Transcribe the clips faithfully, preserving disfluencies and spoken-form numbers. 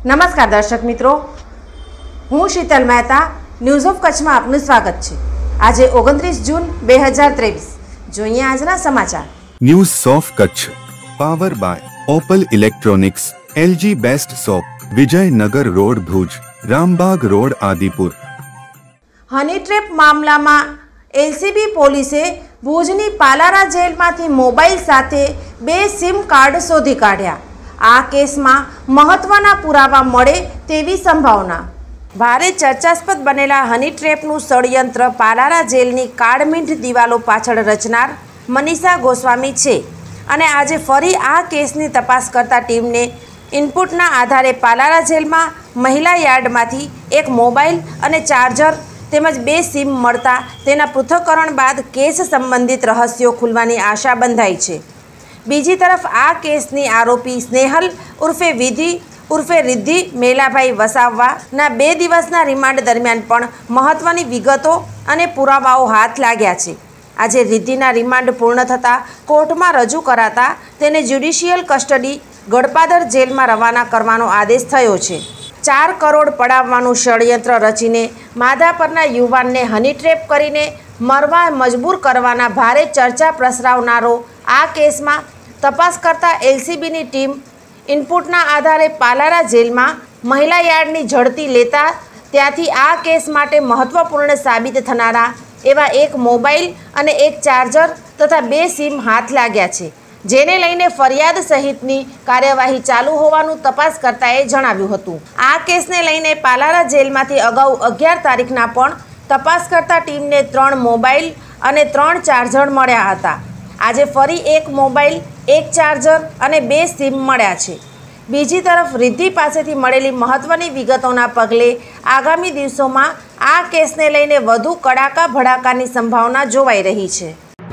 નમસ્કાર દર્શક મિત્રો, હું શીતલ મહેતા ન્યૂઝ ઓફ કચ્છમાં આપનું સ્વાગત છે। આજે ઓગણત્રીસ જૂન બે હજાર ત્રેવીસ। જોઈએ આજના સમાચાર। News of Kutch power by opal electronics, LG best shop, Vijaynagar road Bhuj, Rambag road Adipur. Honey trap મામલામાં એલસીબી પોલીસે ભુજની પાલારા જેલમાંથી મોબાઈલ સાથે બે સિમ કાર્ડ શોધી કાઢ્યા। આ કેસમાં મહત્વના પુરાવા મળે તેવી સંભાવના। ભારે ચર્ચાસ્પદ બનેલા હની ટ્રેપનું ષડયંત્ર પાલારા જેલની કાળમીંઢ દિવાલો પાછળ રચનાર મનીષા ગોસ્વામી છે અને આજે ફરી આ કેસની તપાસ કરતા ટીમને ઇનપુટના આધારે પાલારા જેલમાં મહિલા યાર્ડમાંથી એક મોબાઈલ અને ચાર્જર તેમજ બે સિમ મળતા તેના પૃથ્થકરણ બાદ કેસ સંબંધિત રહસ્યો ખુલવાની આશા બંધાઈ છે। બીજી તરફ આ કેસની આરોપી સ્નેહલ ઉર્ફે વિધિ ઉર્ફે રિદ્ધિ મેલાભાઈ વસાવવાના બે દિવસના રિમાન્ડ દરમિયાન પણ મહત્વની વિગતો અને પુરાવાઓ હાથ લાગ્યા છે। આજે રિદ્ધિના રિમાન્ડ પૂર્ણ થતાં કોર્ટમાં રજૂ કરાતા તેને જ્યુડિશિયલ કસ્ટડી ગડપાદર જેલમાં રવાના કરવાનો આદેશ થયો છે। ચાર કરોડ પડાવવાનું ષડયંત્ર રચીને માધાપરના યુવાનને હની ટ્રેપ કરીને મરવા મજબૂર કરવાના ભારે ચર્ચા પ્રસરાવનારો આ કેસમાં તપાસ કરતા એલસીબીની ટીમ ઇનપુટના આધારે પાલારા જેલમાં મહિલા યાર્ડની ઝડપી લેતા ત્યાંથી આ કેસ માટે મહત્વપૂર્ણ સાબિત થનારા એવા એક મોબાઈલ અને એક ચાર્જર તથા બે સિમ હાથ લાગ્યા છે, જેને લઈને ફરિયાદ સહિતની કાર્યવાહી ચાલુ હોવાનું તપાસ કરતાએ જણાવ્યું હતું। આ કેસને લઈને પાલારા જેલમાંથી અગાઉ અગિયાર તારીખના પણ તપાસ કરતા ટીમને ત્રણ મોબાઈલ અને ત્રણ ચાર્જર મળ્યા હતા। આજે ફરી એક મોબાઈલ, એક ચાર્જર અને બે સિમ મળ્યા છે। બીજી તરફ રિદ્ધિ પાસેથી મળેલી મહત્વની વિગતોના પગલે આગામી દિવસોમાં આ કેસને લઈને વધુ કડાકા ભડાકાની સંભાવના જોવાઈ રહી છે।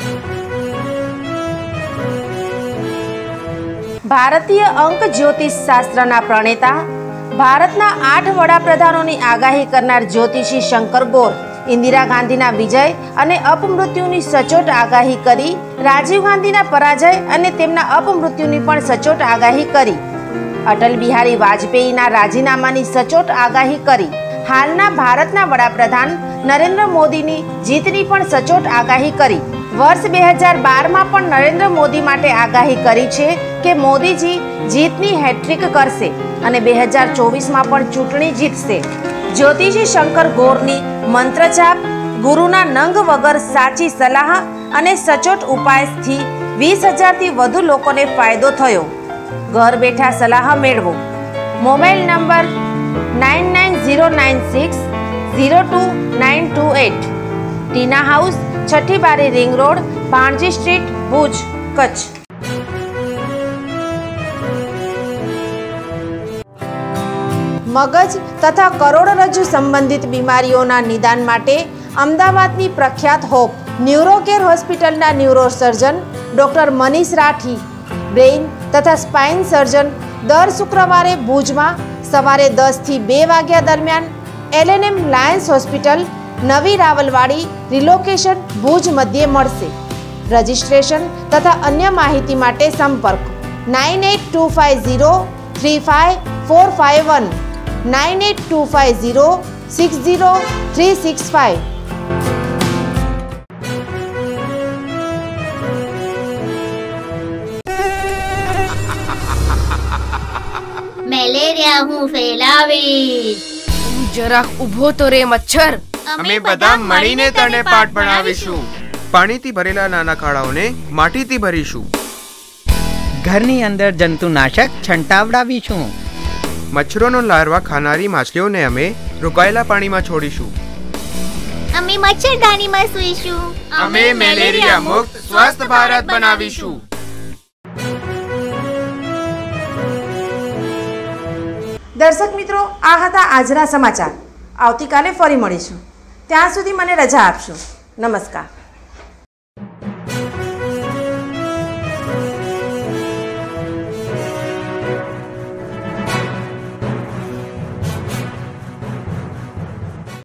ભારતીય અંક જ્યોતિષ શાસ્ત્રના પ્રણેતા, ભારતના આઠ વડાપ્રધાનોની આગાહી કરનાર જ્યોતિષી શંકર ગોર ઇન્દિરા ગાંધીના વિજય અને અપમૃત્યુની સચોટ આગાહી કરી, રાજીવ ગાંધીના પરાજય અને તેમના અપમૃત્યુની પણ સચોટ આગાહી કરી, અટલ બિહારી વાજપેયીના રાજીનામાની સચોટ આગાહી કરી, હાલના ભારતના વડાપ્રધાન નરેન્દ્ર મોદીની જીતની પણ સચોટ આગાહી કરી, વર્ષ બે હજાર બારમાં પણ નરેન્દ્ર મોદી માટે આગાહી કરી છે કે મોદીજી જીતની હેટ્રિક કરશે અને બે હજાર ચોવીસમાં પણ ચૂંટણી જીતશે। જ્યોતિષી શંકર ગોરની મંત્રજાપ, ગુરુના નંગ વગર સાચી સલાહ અને સચોટ ઉપાયથી વીસ હજારથી વધુ લોકોને ફાયદો થયો। ઘર બેઠા સલાહ મેળવો। Mobile number nine nine zero nine six zero two nine two eight, Tina house, Chhathi Bari ring road, Bhanji street, Bhuj, Kutch. મગજ તથા કરોડરજ્જુ સંબંધિત બીમારીઓના નિદાન માટે અમદાવાદની પ્રખ્યાત હોપ ન્યુરોકેર હોસ્પિટલના neurosurgeon doctor Manish Rathi, brain તથા સ્પાઇન સર્જન દર શુક્રવારે ભુજમાં સવારે દસથી બે વાગ્યા દરમિયાન એલએનએમ લાયન્સ હોસ્પિટલ, નવી રાવલવાડી, રિલોકેશન, ભુજ મધ્યે મળશે। રજિસ્ટ્રેશન તથા અન્ય માહિતી માટે સંપર્ક nine eight two five zero three five four five one, nine eight two five zero six zero three six five. Malaria હું ફેલાવીશ। જરાક ઊભો તો રે મચ્છર। અમે બધા મળીને તને પાઠ ભણાવીશું। પાણીથી ભરેલા નાના ખાડાઓને માટીથી ભરીશું। ઘરની અંદર જંતુનાશક છંટાવડાવીશું। મચ્છરોનો લાર્વા ખાનારી માછલીઓને અમે રોકાયેલા પાણીમાં છોડીશું। અમે મચ્છરદાનીમાં સૂઈશું। અમે મેલેરિયા મુક્ત સ્વસ્થ ભારત બનાવીશું। દર્શક મિત્રો, આ હતા આજના સમાચાર। આવતીકાલે ફરી મળીશું, ત્યાં સુધી મને રજા આપશો। નમસ્કાર।